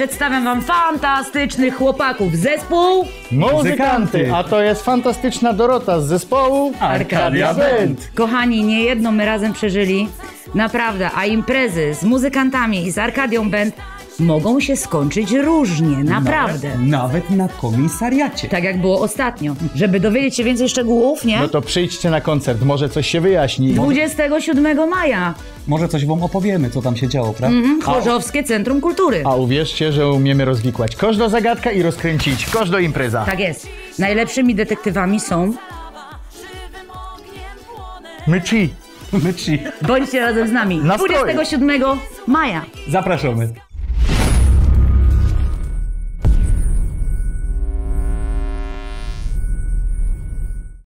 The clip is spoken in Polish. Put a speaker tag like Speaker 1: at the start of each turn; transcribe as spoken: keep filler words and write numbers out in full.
Speaker 1: przedstawiam wam fantastycznych chłopaków. Zespół
Speaker 2: Muzykanty, a to jest fantastyczna Dorota z zespołu
Speaker 3: Arcadia Band.
Speaker 1: Kochani, niejedno my razem przeżyli. Naprawdę, a imprezy z muzykantami i z Arcadią Band mogą się skończyć różnie, naprawdę.
Speaker 3: Nawet, nawet na komisariacie.
Speaker 1: Tak jak było ostatnio. Żeby dowiedzieć się więcej szczegółów, nie?
Speaker 2: No to przyjdźcie na koncert, może coś się wyjaśni.
Speaker 1: dwudziestego siódmego maja.
Speaker 3: Może coś wam opowiemy, co tam się działo, prawda?
Speaker 1: Mhm, Chorzowskie Centrum Kultury.
Speaker 2: A uwierzcie, że umiemy rozwikłać kosz do zagadka i rozkręcić kosz do impreza.
Speaker 1: Tak jest. Najlepszymi detektywami są...
Speaker 2: My ci.
Speaker 3: My ci
Speaker 1: Bądźcie razem z nami.
Speaker 2: Nastroje.
Speaker 1: dwudziestego siódmego maja.
Speaker 3: zapraszamy.